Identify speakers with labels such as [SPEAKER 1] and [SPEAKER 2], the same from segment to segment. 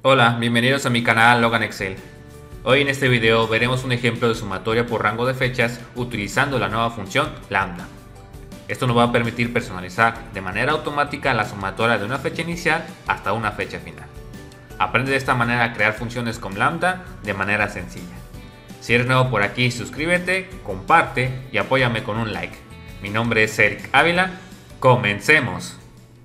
[SPEAKER 1] Hola, bienvenidos a mi canal Logan Excel. Hoy en este video veremos un ejemplo de sumatoria por rango de fechas utilizando la nueva función lambda. Esto nos va a permitir personalizar de manera automática la sumatoria de una fecha inicial hasta una fecha final. Aprende de esta manera a crear funciones con lambda de manera sencilla. Si eres nuevo por aquí, suscríbete, comparte y apóyame con un like. Mi nombre es Eric Ávila. ¡Comencemos!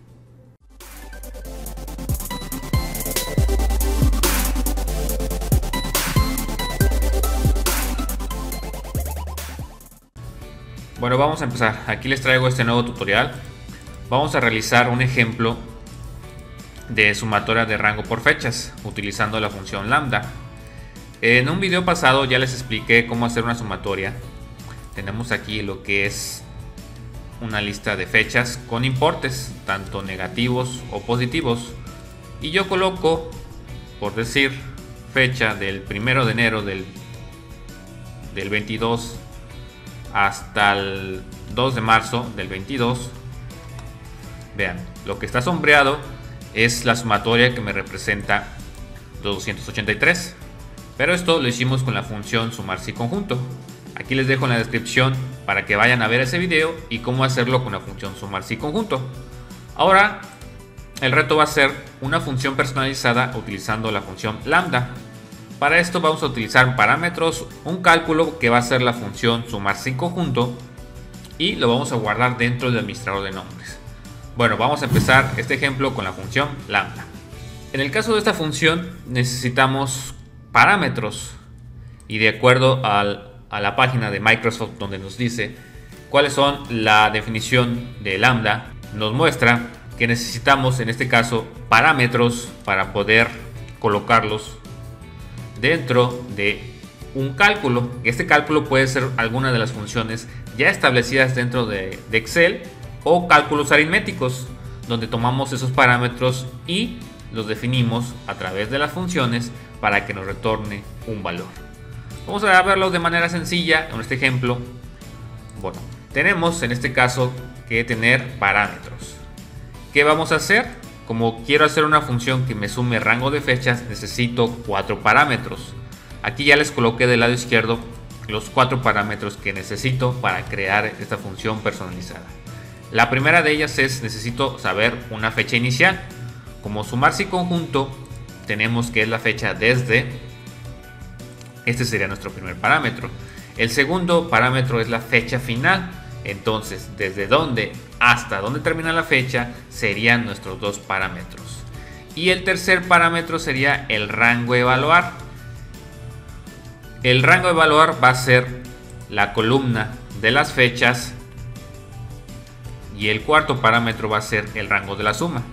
[SPEAKER 1] Bueno, vamos a empezar. Aquí les traigo este nuevo tutorial. Vamos a realizar un ejemplo de sumatoria de rango por fechas utilizando la función lambda. En un video pasado ya les expliqué cómo hacer una sumatoria. Tenemos aquí lo que es una lista de fechas con importes, tanto negativos o positivos. Y yo coloco, por decir, fecha del 1 de enero del 22 hasta el 2 de marzo del 22. Vean, lo que está sombreado es la sumatoria que me representa 283, pero esto lo hicimos con la función sumar si conjunto. Aquí les dejo en la descripción para que vayan a ver ese video y cómo hacerlo con la función sumar si conjunto. Ahora el reto va a ser una función personalizada utilizando la función lambda. Para esto vamos a utilizar parámetros, un cálculo que va a ser la función sumar sin conjunto y lo vamos a guardar dentro del administrador de nombres. Bueno, vamos a empezar este ejemplo con la función lambda. En el caso de esta función necesitamos parámetros y de acuerdo a la página de Microsoft donde nos dice cuáles son la definición de lambda, nos muestra que necesitamos en este caso parámetros para poder colocarlos dentro de un cálculo. Este cálculo puede ser alguna de las funciones ya establecidas dentro de Excel o cálculos aritméticos, donde tomamos esos parámetros y los definimos a través de las funciones para que nos retorne un valor. Vamos a verlo de manera sencilla en este ejemplo. Bueno, tenemos en este caso que tener parámetros. ¿Qué vamos a hacer? Como quiero hacer una función que me sume rango de fechas, necesito 4 parámetros. Aquí ya les coloqué del lado izquierdo los 4 parámetros que necesito para crear esta función personalizada. La primera de ellas es necesito saber una fecha inicial. Como sumar si conjunto, tenemos que es la fecha desde. Este sería nuestro primer parámetro. El segundo parámetro es la fecha final. Entonces, desde dónde hasta dónde termina la fecha serían nuestros dos parámetros. Y el tercer parámetro sería el rango evaluar. El rango evaluar va a ser la columna de las fechas y el cuarto parámetro va a ser el rango de la suma.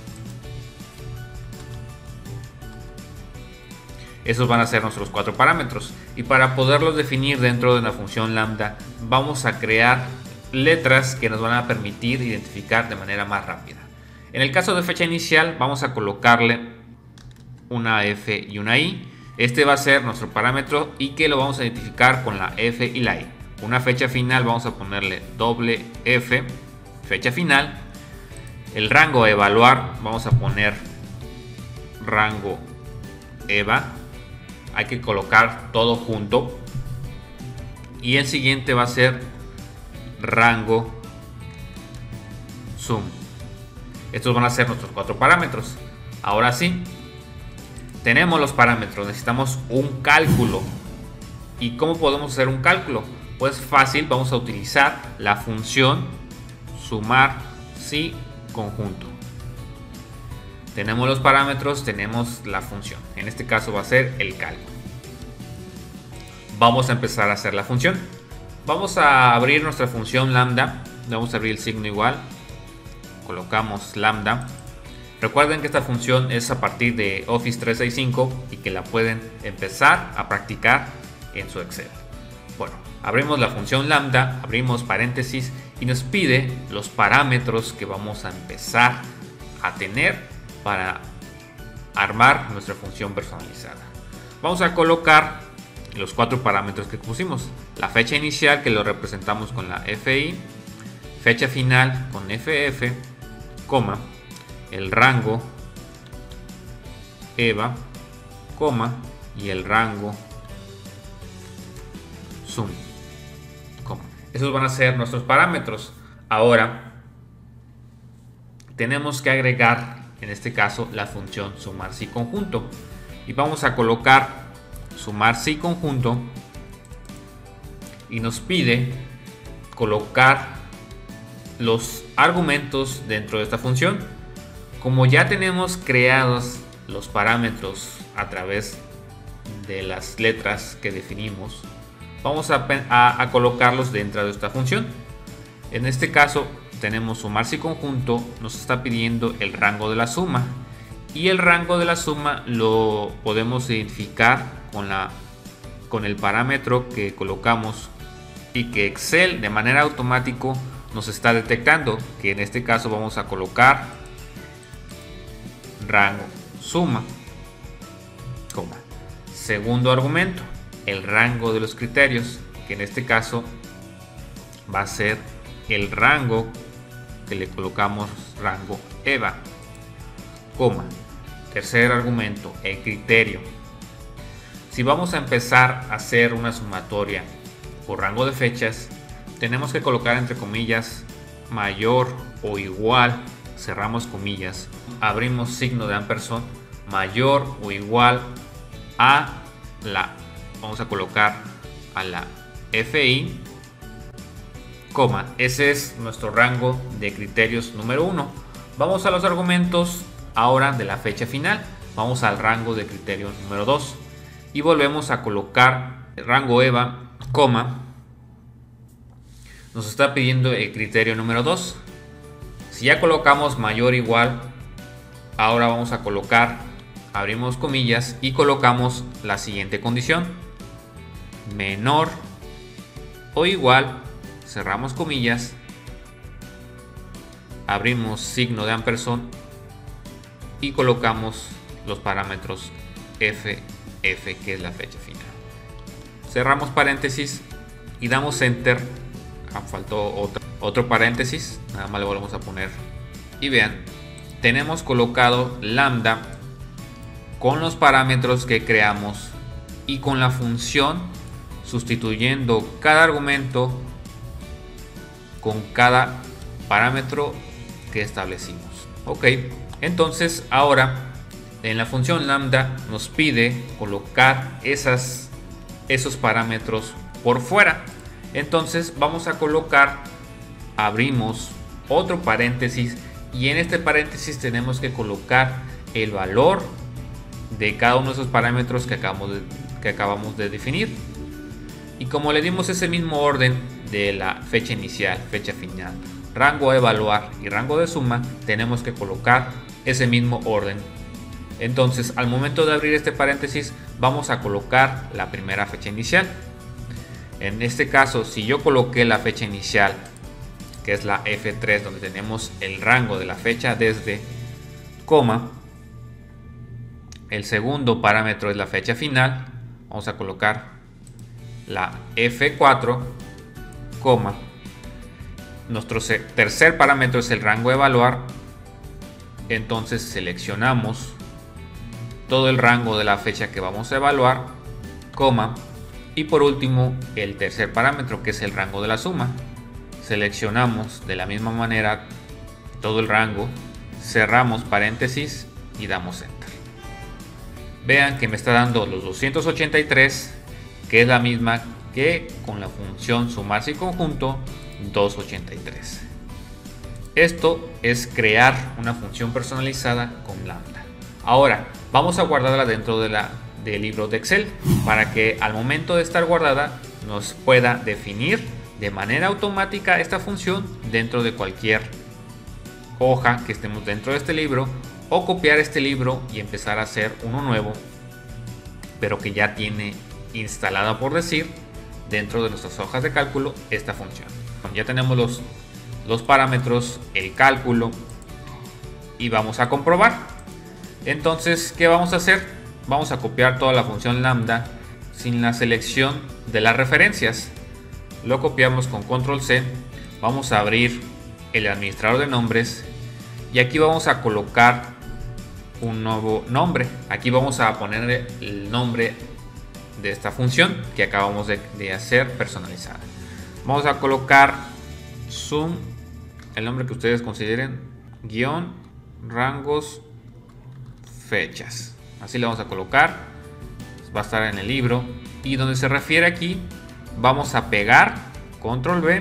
[SPEAKER 1] Esos van a ser nuestros 4 parámetros y para poderlos definir dentro de la función lambda vamos a crear letras que nos van a permitir identificar de manera más rápida. En el caso de fecha inicial vamos a colocarle una F y una I. Este va a ser nuestro parámetro y que lo vamos a identificar con la F y la I. Una fecha final vamos a ponerle doble F, fecha final. El rango a evaluar vamos a poner rango EVA. Hay que colocar todo junto. Y el siguiente va a ser rango sum. Estos van a ser nuestros 4 parámetros. Ahora sí, tenemos los parámetros, necesitamos un cálculo. ¿Y cómo podemos hacer un cálculo? Pues fácil, vamos a utilizar la función sumar si conjunto. Tenemos los parámetros, tenemos la función. En este caso va a ser el cálculo. Vamos a empezar a hacer la función. Vamos a abrir nuestra función lambda. Vamos a abrir el signo igual. Colocamos lambda. Recuerden que esta función es a partir de Office 365 y que la pueden empezar a practicar en su Excel. Bueno, abrimos la función lambda, abrimos paréntesis y nos pide los parámetros que vamos a empezar a tener para armar nuestra función personalizada. Vamos a colocar los 4 parámetros que pusimos: la fecha inicial, que lo representamos con la FI, fecha final con FF, coma, el rango EVA, coma, y el rango sum, coma. Esos van a ser nuestros parámetros. Ahora tenemos que agregar, en este caso, la función sumar si conjunto, y vamos a colocar sumar si conjunto, y nos pide colocar los argumentos dentro de esta función. Como ya tenemos creados los parámetros a través de las letras que definimos, vamos a colocarlos dentro de esta función. En este caso tenemos sumar si conjunto, nos está pidiendo el rango de la suma, y el rango de la suma lo podemos identificar con el parámetro que colocamos y que Excel de manera automática nos está detectando, que en este caso vamos a colocar rango suma, coma. Segundo argumento, el rango de los criterios, que en este caso va a ser el rango que le colocamos rango EVA, coma. Tercer argumento, el criterio. Si vamos a empezar a hacer una sumatoria por rango de fechas, tenemos que colocar entre comillas mayor o igual, cerramos comillas, abrimos signo de ampersand, mayor o igual a la, vamos a colocar a la FI, coma. Ese es nuestro rango de criterios número 1. Vamos a los argumentos ahora de la fecha final. Vamos al rango de criterio número 2 y volvemos a colocar el rango EVA, coma. Nos está pidiendo el criterio número 2. Si ya colocamos mayor o igual, ahora vamos a colocar, abrimos comillas y colocamos la siguiente condición: menor o igual, cerramos comillas, abrimos signo de ampersand y colocamos los parámetros FF, que es la fecha final. Cerramos paréntesis y damos enter. Faltó otro paréntesis, nada más le volvemos a poner y vean, tenemos colocado lambda con los parámetros que creamos y con la función, sustituyendo cada argumento con cada parámetro que establecimos. Ok, entonces ahora en la función lambda nos pide colocar esos parámetros por fuera. Entonces vamos a colocar, abrimos otro paréntesis y en este paréntesis tenemos que colocar el valor de cada uno de esos parámetros que acabamos de definir. Y como le dimos ese mismo orden de la fecha inicial, fecha final, rango a evaluar y rango de suma, tenemos que colocar ese mismo orden. Entonces al momento de abrir este paréntesis vamos a colocar la primera fecha inicial. En este caso, si yo coloqué la fecha inicial, que es la F3, donde tenemos el rango de la fecha desde, coma, el segundo parámetro es la fecha final, vamos a colocar la F4, coma, nuestro tercer parámetro es el rango evaluar, entonces seleccionamos todo el rango de la fecha que vamos a evaluar, coma. Y por último, el tercer parámetro, que es el rango de la suma. Seleccionamos de la misma manera todo el rango, cerramos paréntesis y damos enter. Vean que me está dando los 283, que es la misma que con la función sumar si conjunto 283. Esto es crear una función personalizada con lambda. Ahora vamos a guardarla dentro del libro de Excel para que al momento de estar guardada nos pueda definir de manera automática esta función dentro de cualquier hoja que estemos dentro de este libro, o copiar este libro y empezar a hacer uno nuevo pero que ya tiene instalada, por decir, dentro de nuestras hojas de cálculo esta función. Ya tenemos los parámetros, el cálculo, y vamos a comprobar. Entonces, ¿qué vamos a hacer? Vamos a copiar toda la función lambda sin la selección de las referencias. Lo copiamos con control C. Vamos a abrir el administrador de nombres y aquí vamos a colocar un nuevo nombre. Aquí vamos a poner el nombre de esta función que acabamos de hacer personalizada. Vamos a colocar zoom, el nombre que ustedes consideren, guión, rangos, fechas. Así le vamos a colocar. Va a estar en el libro. Y donde se refiere aquí, vamos a pegar, control V,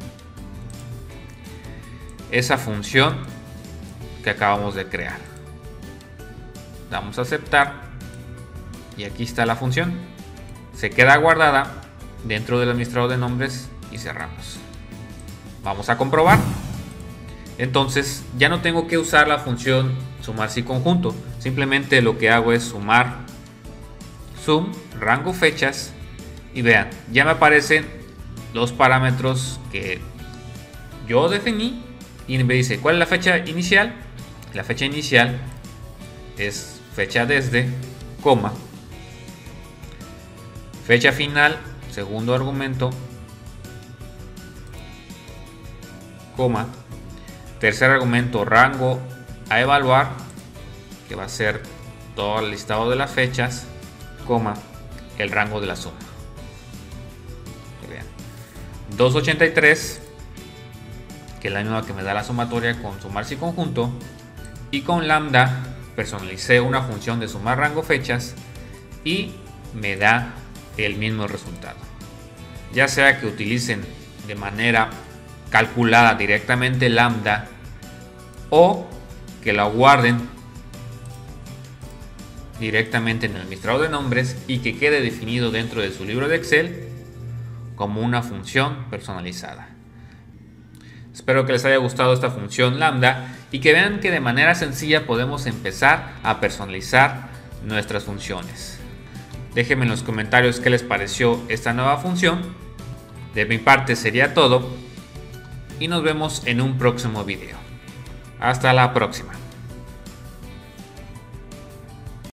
[SPEAKER 1] esa función que acabamos de crear. Damos a aceptar. Y aquí está la función. Se queda guardada dentro del administrador de nombres y cerramos. Vamos a comprobar. Entonces ya no tengo que usar la función sumar si conjunto. Simplemente lo que hago es sumar zoom, rango, fechas. Y vean, ya me aparecen los parámetros que yo definí. Y me dice, ¿cuál es la fecha inicial? La fecha inicial es fecha desde, coma. Fecha final, segundo argumento, coma. Tercer argumento, rango a evaluar, que va a ser todo el listado de las fechas, coma, el rango de la suma. Vean. 283, que es la misma que me da la sumatoria con sumar si conjunto, y con lambda personalicé una función de sumar rango fechas y me da el mismo resultado. Ya sea que utilicen de manera calculada directamente lambda o que la guarden directamente en el administrador de nombres y que quede definido dentro de su libro de Excel como una función personalizada. Espero que les haya gustado esta función lambda y que vean que de manera sencilla podemos empezar a personalizar nuestras funciones. Déjenme en los comentarios qué les pareció esta nueva función. De mi parte sería todo y nos vemos en un próximo video. Hasta la próxima.